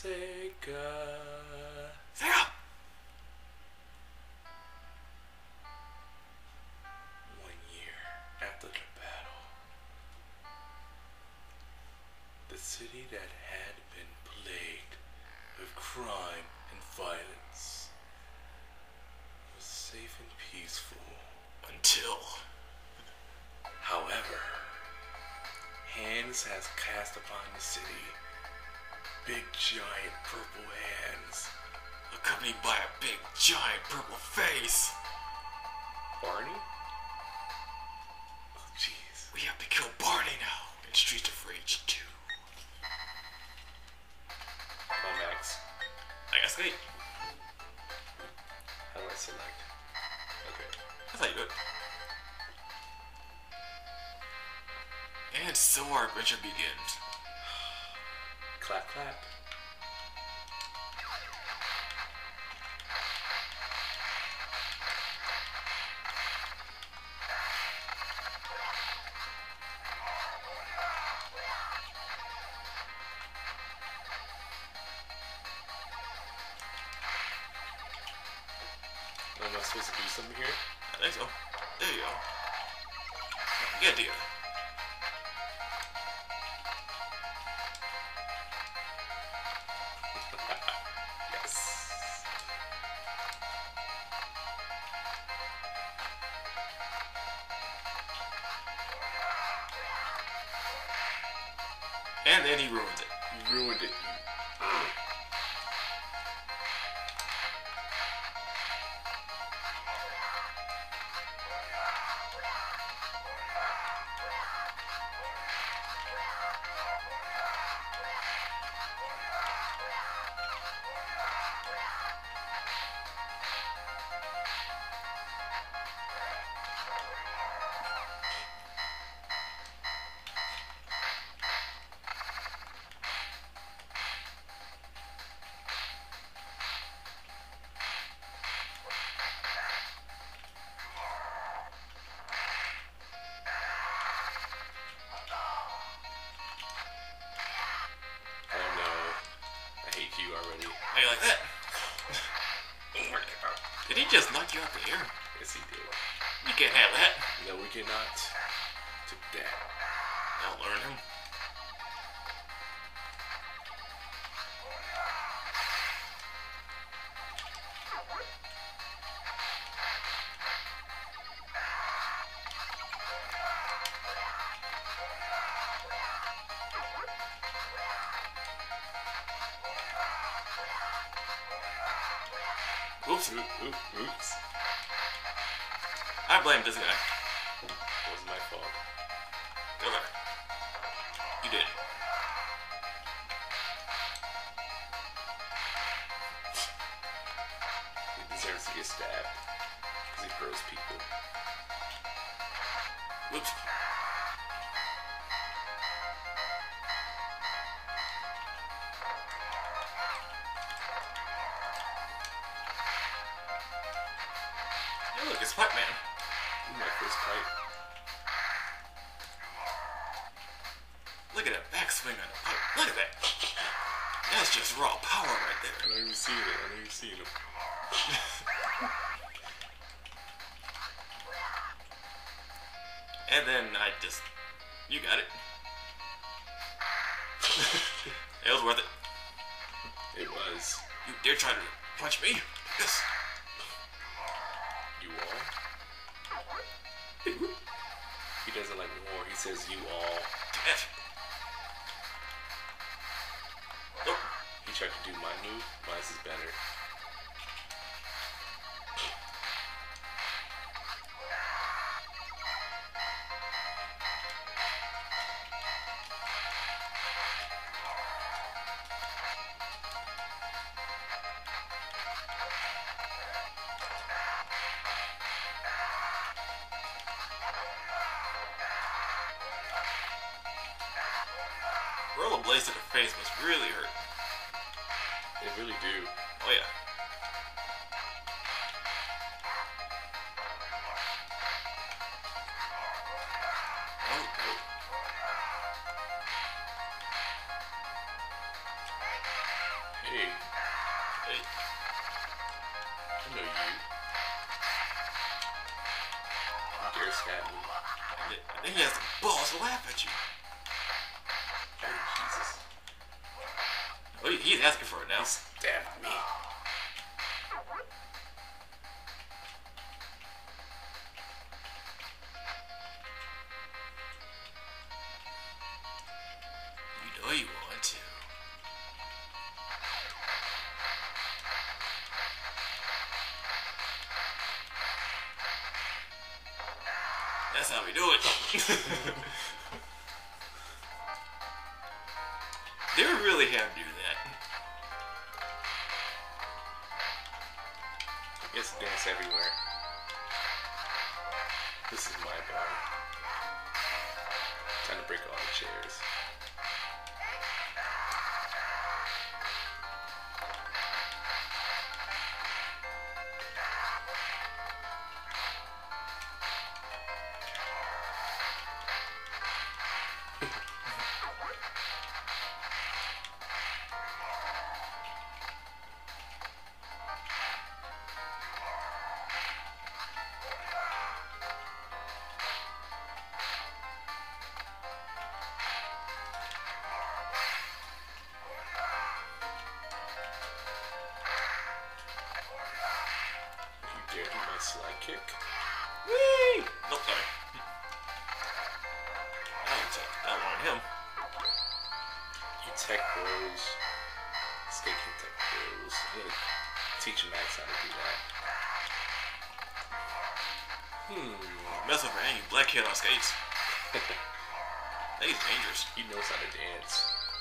Sega. Sega! One year after the battle, the city that had been plagued with crime and violence was safe and peaceful. Until... However, hands has cast upon the city. Big giant purple hands. accompanied by a big giant purple face. Barney? Oh jeez. We have to kill Barney now in Streets of Rage 2. Max. I guess wait. How do I select? Okay. That's how you do it. And so our adventure begins. Clap, clap. Am I supposed to do something here? I think so. There you go. Get together. Yes. And then he ruins it. You ruined it. You already. How you like that? Did he just knock you out the air? Yes, he did. You can't have that. No, we cannot. Took that. I'll learn him. Oops. Oops. I blame this guy. It was my fault. Okay. You did. He deserves to get stabbed. Because he throws people. Whoops. Hey, look, it's Pipe-Man. My first pipe. Look at that backswing on the pipe. Look at that. That's just raw power right there. I don't even see it. I don't even see him. And then I just... You got it. It was worth it. It was. You dare try to punch me? Yes. You all? He doesn't like war. He says you all. F. Nope. He tried to do my move. Mine's is better. Rollerblades to the face must really hurt. They really do. Oh yeah. Oh, Hey, Hey, I know you. You dare stab me. and then he has the balls to laugh at you. Oh, Jesus. Oh, he's asking for it now. He stabbed me. You know you want to. That's how we do it. They would really have to do that. It's dance everywhere. This is my bar. Time to break all the chairs. You dare do my slide kick? Whee! Nope, sorry. I don't want him. You tech bros. Skating tech bros. I'm gonna teach Max how to do that. Mess with any black kid on skates. He's dangerous. He knows how to dance.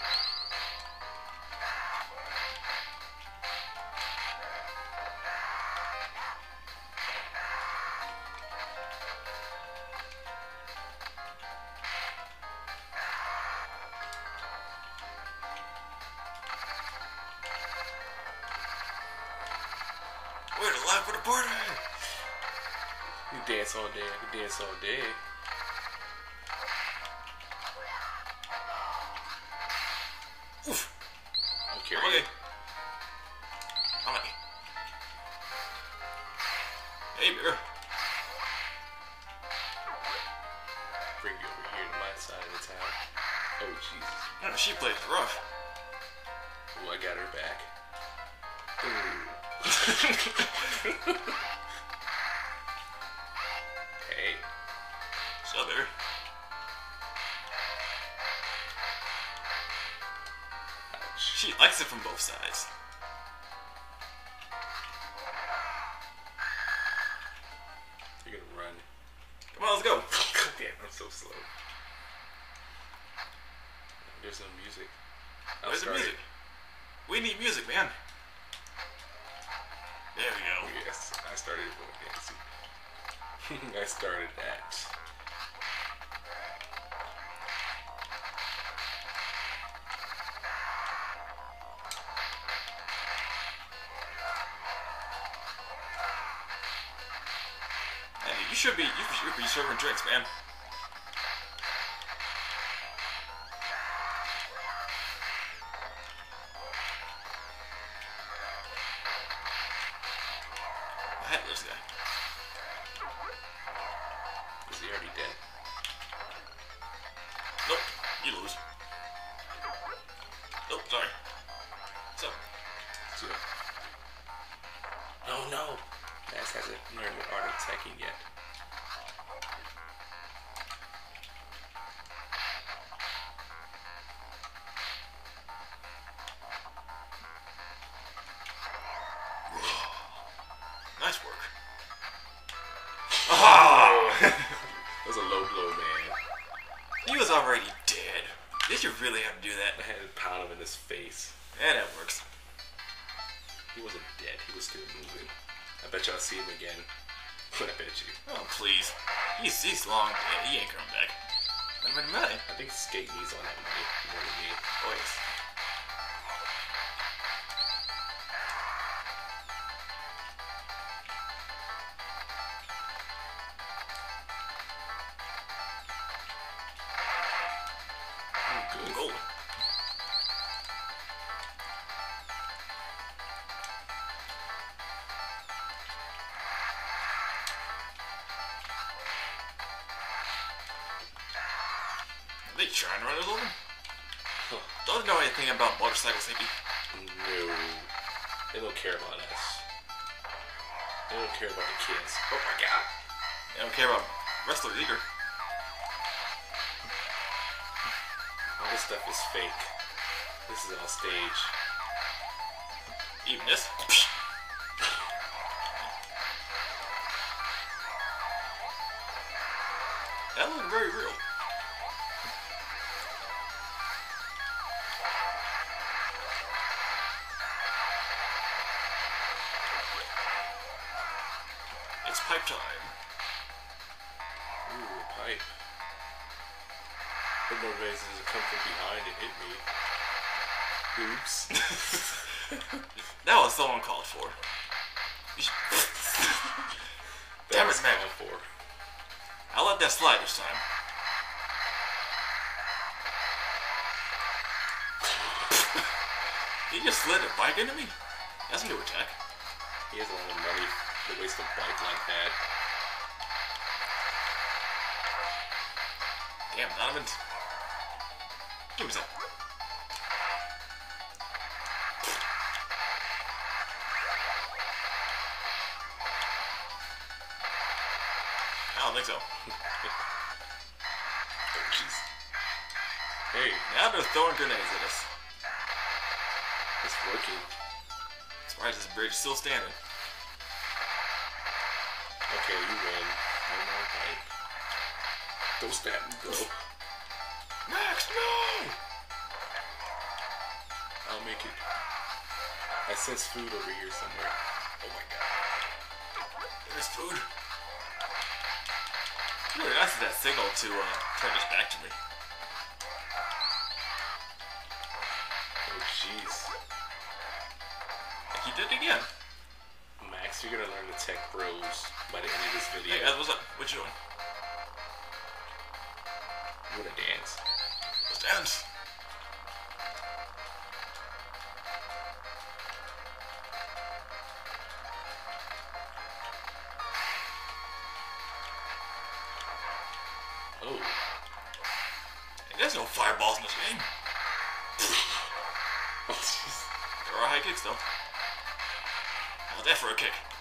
We're the life of the party. You dance all day. I can dance all day. Oof. I'm curious. Okay. Alright. Hey, bear. Bring you over here to my side of the town. Oh, Jesus. She plays rough. Oh, I got her back. Ooh. Hey. So there. Ouch. She likes it from both sides. You're gonna run. Come on, let's go. Damn, I'm so slow. There's no music. Where's the music? We need music, man. There we go. Yes, I started going dancing. I started that. Hey, you should be serving drinks, man. I had this guy. Is he already dead? Nope, you lose. Nope, sorry. So, So, oh no! Max hasn't learned the art of teching yet. nice work. Oh! That was a low blow, man. He was already dead. Did you really have to do that? I had to pound him in his face. Yeah, that works. He wasn't dead. He was still moving. I bet y'all see him again. I bet you. Oh, please. He's long dead. He ain't coming back. Not even money. I think Skate needs all that money more than me. Oh, yes. Good. Goal. They trying to run us over? Huh. Don't know anything about motorcycle safety. No. They don't care about us. They don't care about the kids. Oh my god. They don't care about wrestlers either. All this stuff is fake. This is all stage. Even this? That looked very real. It's pipe time. Ooh, a pipe. Hope nobody doesn't come from behind and hit me. Oops. That was so uncalled for. Damn it, man. For. I'll let that slide this time. He just slid a bike into me? That's a new attack. He has a lot of money to waste a bike like that. Damn, Donovan. Give me some. I don't think so. Oh, jeez. Hey, Now they're throwing grenades at us. it's working. Surprised this bridge is still standing. Okay, you win. No more pipe. Don't stab me, go. Max, no! I'll make it. I sense food over here somewhere. Oh my god. There's food. Really nice of that signal to turn this back to me. Oh, jeez. He did it again. Max, you're gonna learn the tech bros by the end of this video. Hey guys, what's up? What you doing? You wanna dance? Let's dance. Oh. Hey, there's no fireballs in this game. Oh, jeez. There are high kicks though. How's that for a kick?